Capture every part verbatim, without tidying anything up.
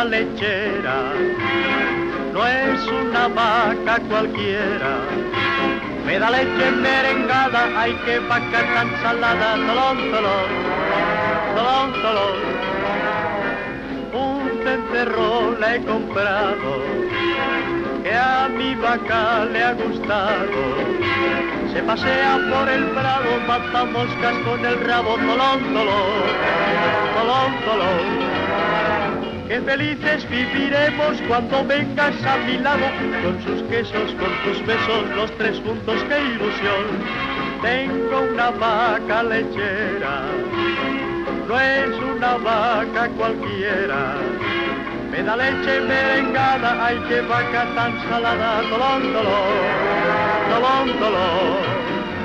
vaca lechera, no es una vaca cualquiera. Me da leche merengada, ay que vaca tan salada, tolón, tolón, tolón, tolón. Un cencerro le he comprado, que a mi vaca le ha gustado. Se pasea por el prado, mata moscas con el rabo, tolón, tolón, tolón, tolón. Qué felices viviremos cuando vengas a mi lado, con sus quesos, con tus besos, los tres juntos, qué ilusión. Tengo una vaca lechera, no es una vaca cualquiera. Me da leche merengada, ay qué vaca tan salada, tolón, tolón, tolón, tolón.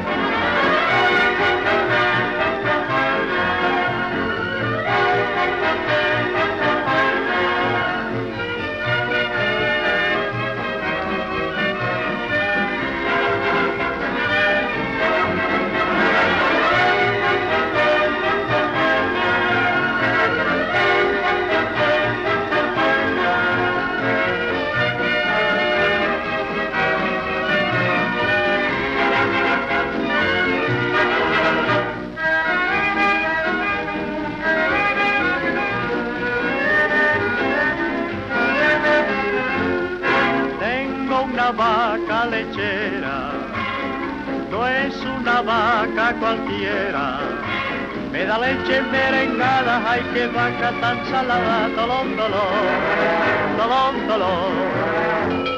Una vaca lechera, no es una vaca cualquiera. Me da leche merengada, ay qué vaca tan salada, tolón, tolón, tolón, tolón.